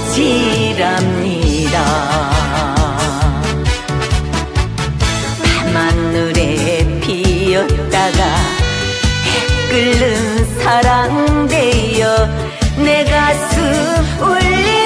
꽃이랍니다. 밤하늘에 피었다가 해 끓는 사랑되어 내 가슴 울리